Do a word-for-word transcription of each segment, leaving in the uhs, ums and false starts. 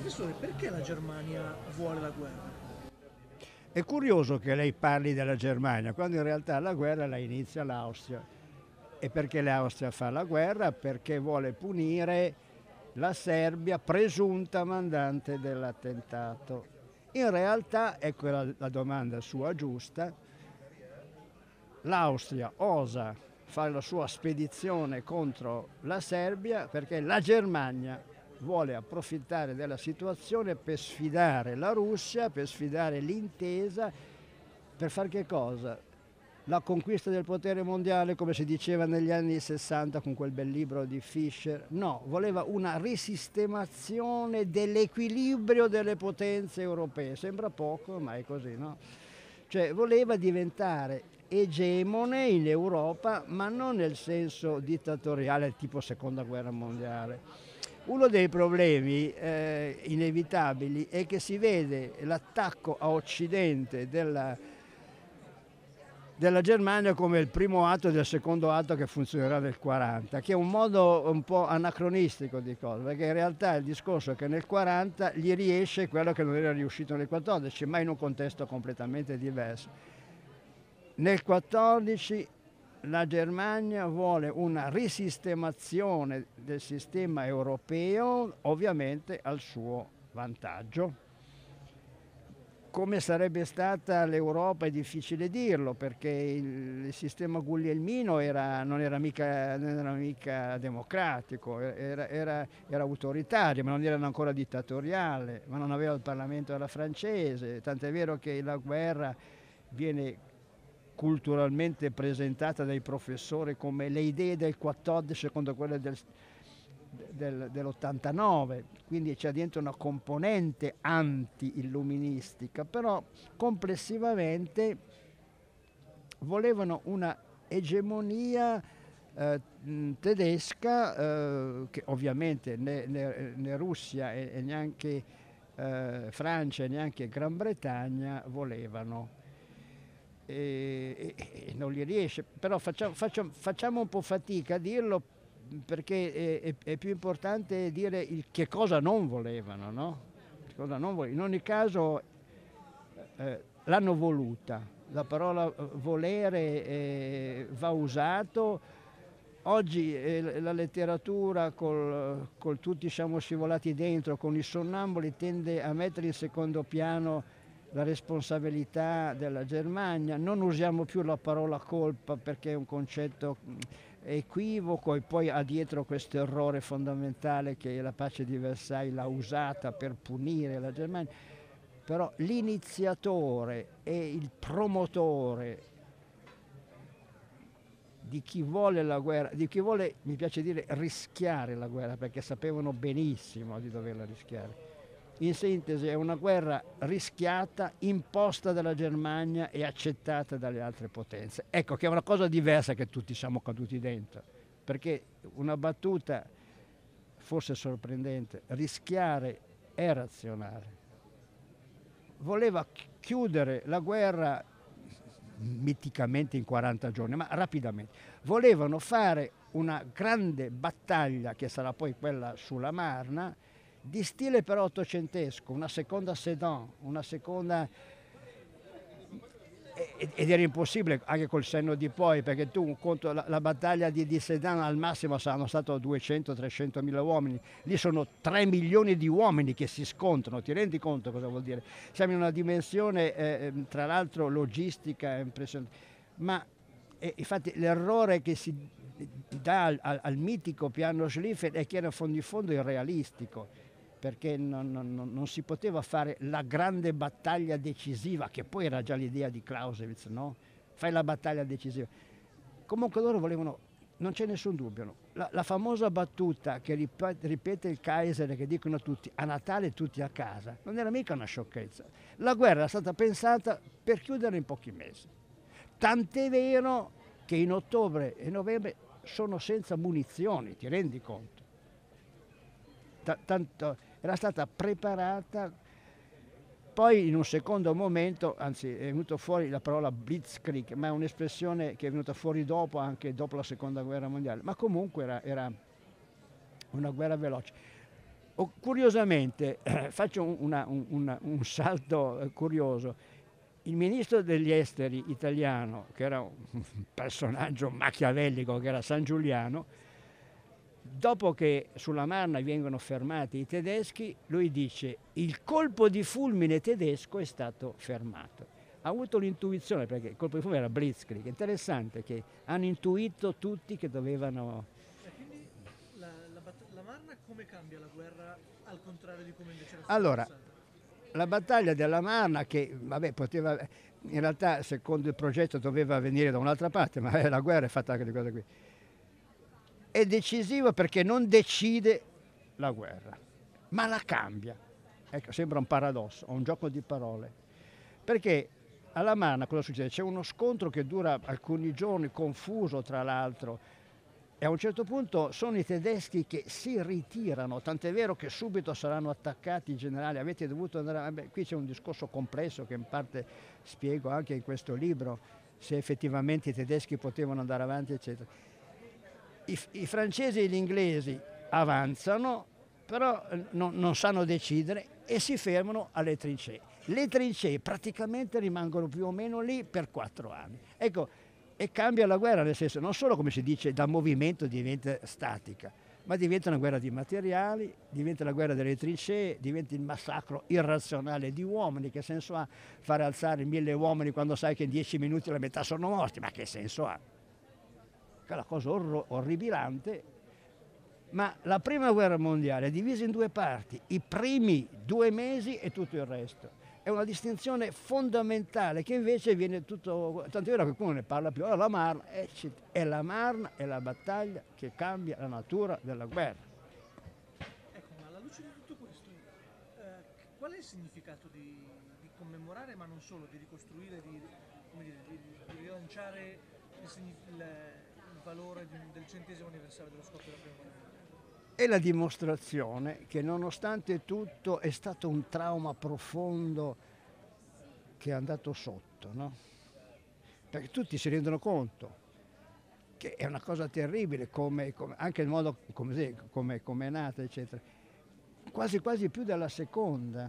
Professore, perché la Germania vuole la guerra? È curioso che lei parli della Germania, quando in realtà la guerra la inizia l'Austria. E perché l'Austria fa la guerra? Perché vuole punire la Serbia, presunta mandante dell'attentato. In realtà, ecco la, la domanda sua giusta, l'Austria osa fare la sua spedizione contro la Serbia perché la Germania vuole approfittare della situazione per sfidare la Russia, per sfidare l'intesa, per fare che cosa? La conquista del potere mondiale, come si diceva negli anni sessanta con quel bel libro di Fischer? No, voleva una risistemazione dell'equilibrio delle potenze europee. Sembra poco, ma è così, no? Cioè voleva diventare egemone in Europa, ma non nel senso dittatoriale tipo seconda guerra mondiale. Uno dei problemi eh, inevitabili è che si vede l'attacco a Occidente della, della Germania come il primo atto del secondo atto che funzionerà nel quaranta, che è un modo un po' anacronistico di cosa, perché in realtà il discorso è che nel quaranta gli riesce quello che non era riuscito nel quattordici, ma in un contesto completamente diverso. Nel quattordici la Germania vuole una risistemazione del sistema europeo, ovviamente al suo vantaggio. Come sarebbe stata l'Europa è difficile dirlo, perché il, il sistema guglielmino era, non, era mica, non era mica democratico, era, era, era autoritario, ma non era ancora dittatoriale, ma non aveva il Parlamento alla francese, tant'è vero che la guerra viene culturalmente presentata dai professori come le idee del quattordici secondo quelle del, del, dell'ottantanove, quindi c'è dentro una componente anti-illuministica, però complessivamente volevano una egemonia eh, tedesca eh, che ovviamente né, né, né Russia e, e neanche eh, Francia e neanche Gran Bretagna volevano. E, e, e non gli riesce, però facciamo, facciamo, facciamo un po' fatica a dirlo perché è, è, è più importante dire il che cosa non volevano, no? Che cosa non volevano. In ogni caso eh, l'hanno voluta, la parola volere eh, va usato. Oggi eh, la letteratura col, col tutti siamo scivolati dentro, con i sonnambuli, tende a mettere in secondo piano la responsabilità della Germania, non usiamo più la parola colpa perché è un concetto equivoco e poi ha dietro questo errore fondamentale che la pace di Versailles l'ha usata per punire la Germania, però l'iniziatore e il promotore di chi vuole la guerra, di chi vuole, mi piace dire, rischiare la guerra, perché sapevano benissimo di doverla rischiare. In sintesi è una guerra rischiata, imposta dalla Germania e accettata dalle altre potenze. Ecco che è una cosa diversa che tutti siamo caduti dentro, perché una battuta forse sorprendente, rischiare è razionale. Voleva chiudere la guerra miticamente in quaranta giorni, ma rapidamente. Volevano fare una grande battaglia che sarà poi quella sulla Marna, di stile però ottocentesco, una seconda Sedan, una seconda... ed era impossibile anche col senno di poi, perché tu conto la, la battaglia di, di Sedan al massimo saranno stati duecento trecento mila uomini, lì sono tre milioni di uomini che si scontrano, ti rendi conto cosa vuol dire? Siamo in una dimensione eh, tra l'altro logistica impressionante, ma eh, infatti l'errore che si dà al, al, al mitico piano Schlieffen è che era in fondo in fondo irrealistico, perché non, non, non si poteva fare la grande battaglia decisiva, che poi era già l'idea di Clausewitz, no? Fai la battaglia decisiva. Comunque loro volevano, non c'è nessun dubbio, no? la, la famosa battuta che ripete, ripete il Kaiser, che dicono tutti, a Natale tutti a casa, non era mica una sciocchezza. La guerra è stata pensata per chiudere in pochi mesi. Tant'è vero che in ottobre e novembre sono senza munizioni, ti rendi conto? Tanto era stata preparata, poi in un secondo momento, anzi è venuto fuori la parola blitzkrieg, ma è un'espressione che è venuta fuori dopo, anche dopo la seconda guerra mondiale, ma comunque era, era una guerra veloce. O, curiosamente, eh, faccio un, una- un- una- un salto eh, curioso. Il ministro degli esteri italiano, che era un personaggio machiavellico, che era San Giuliano, dopo che sulla Marna vengono fermati i tedeschi, lui dice: il colpo di fulmine tedesco è stato fermato. Ha avuto l'intuizione, perché il colpo di fulmine era Blitzkrieg. Interessante che hanno intuito tutti che dovevano. E quindi la, la batt- la Marna come cambia la guerra al contrario di come invece era stata Allora, passata? la battaglia della Marna, che vabbè, poteva, in realtà secondo il progetto doveva venire da un'altra parte, ma eh, la guerra è fatta anche di queste qui. È decisiva perché non decide la guerra, ma la cambia. Ecco, sembra un paradosso, un gioco di parole. Perché alla Marna cosa succede? C'è uno scontro che dura alcuni giorni, confuso tra l'altro, e a un certo punto sono i tedeschi che si ritirano, tant'è vero che subito saranno attaccati i generali. Avete dovuto andare. Vabbè, qui c'è un discorso complesso che in parte spiego anche in questo libro, se effettivamente i tedeschi potevano andare avanti, eccetera. I, i francesi e gli inglesi avanzano, però eh, non, non sanno decidere e si fermano alle trincee. Le trincee praticamente rimangono più o meno lì per quattro anni. Ecco, e cambia la guerra, nel senso non solo, come si dice, da movimento diventa statica, ma diventa una guerra di materiali, diventa la guerra delle trincee, diventa il massacro irrazionale di uomini. Che senso ha fare alzare mille uomini quando sai che in dieci minuti la metà sono morti? Ma che senso ha? Che è una cosa orro- orribilante. Ma la prima guerra mondiale è divisa in due parti: i primi due mesi e tutto il resto. È una distinzione fondamentale che invece viene tutto, tanto è vero che qualcuno ne parla più. Allora la Marna è, è la Marna, è la battaglia che cambia la natura della guerra. Ecco, ma alla luce di tutto questo, eh, qual è il significato di, di commemorare, ma non solo, di ricostruire, di, come dire, di, di rilanciare il, signi- il- il valore di un- del centesimo anniversario dello scoppio della prima guerra mondiale? È la dimostrazione che nonostante tutto è stato un trauma profondo che è andato sotto, no? Perché tutti si rendono conto che è una cosa terribile, come, come- anche il modo come, come, come è nata, eccetera. Quasi quasi più della seconda.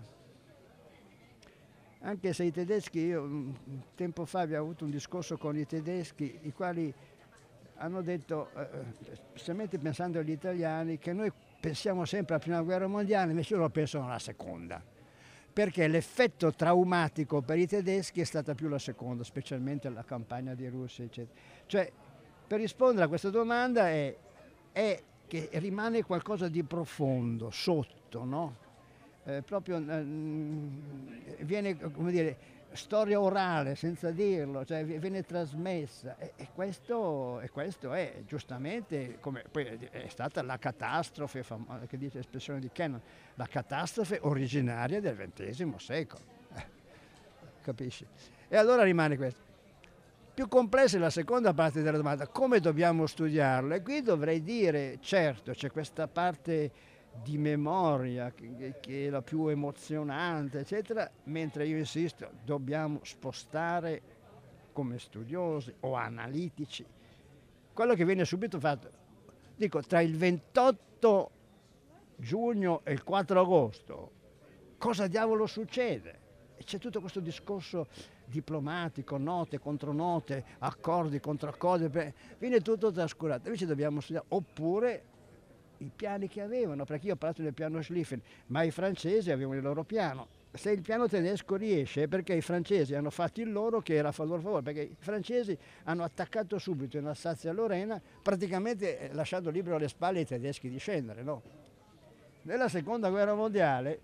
Anche se i tedeschi, io mm, tempo fa avevo avuto un discorso con i tedeschi, i quali hanno detto, eh, specialmente pensando agli italiani, che noi pensiamo sempre alla prima guerra mondiale, invece loro pensano alla seconda, perché l'effetto traumatico per i tedeschi è stata più la seconda, specialmente la campagna di Russia, eccetera. Cioè, per rispondere a questa domanda è, è che rimane qualcosa di profondo, sotto, no? Eh, proprio eh, viene, come dire, storia orale senza dirlo, cioè viene trasmessa e, e, questo, e questo è giustamente, come poi è stata la catastrofe, famo- che dice l'espressione di Kennan, la catastrofe originaria del ventesimo secolo, eh, capisci? E allora rimane questo. Più complessa è la seconda parte della domanda: come dobbiamo studiarlo? E qui dovrei dire, certo, c'è questa parte di memoria che, che è la più emozionante, eccetera, mentre io insisto, dobbiamo spostare come studiosi o analitici quello che viene subito fatto. Dico, tra il ventotto giugno e il quattro agosto, cosa diavolo succede? E c'è tutto questo discorso diplomatico, note contro note, accordi contro accordi, viene tutto trascurato. Invece dobbiamo studiare, oppure i piani che avevano, perché io ho parlato del piano Schlieffen, ma i francesi avevano il loro piano. Se il piano tedesco riesce è perché i francesi hanno fatto il loro, che era a loro favore, perché i francesi hanno attaccato subito in Alsazia-Lorena, praticamente lasciando libero alle spalle i tedeschi di scendere, no? Nella seconda guerra mondiale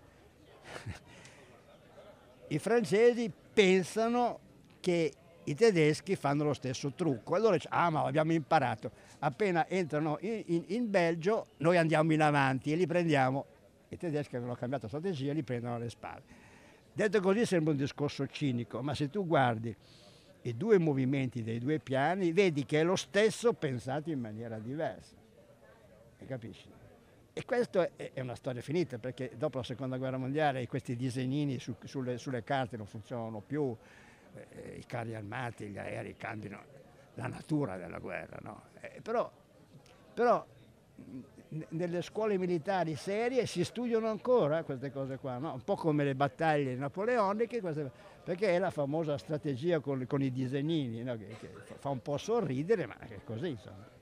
i francesi pensano che i tedeschi fanno lo stesso trucco, allora dice, ah, ma l'abbiamo imparato, appena entrano in, in, in Belgio noi andiamo in avanti e li prendiamo. I tedeschi avevano cambiato strategia e li prendono alle spalle. Detto così sembra un discorso cinico, ma se tu guardi i due movimenti dei due piani vedi che è lo stesso pensato in maniera diversa, e capisci? E questa è una storia finita, perché dopo la seconda guerra mondiale questi disegnini su, sulle, sulle carte non funzionano più, eh, i carri armati, gli aerei cambiano la natura della guerra, no? Eh, però, però nelle scuole militari serie si studiano ancora queste cose qua, no? Un po' come le battaglie napoleoniche, queste, perché è la famosa strategia con, con i disegnini, no? che, che fa un po' sorridere, ma è così, insomma.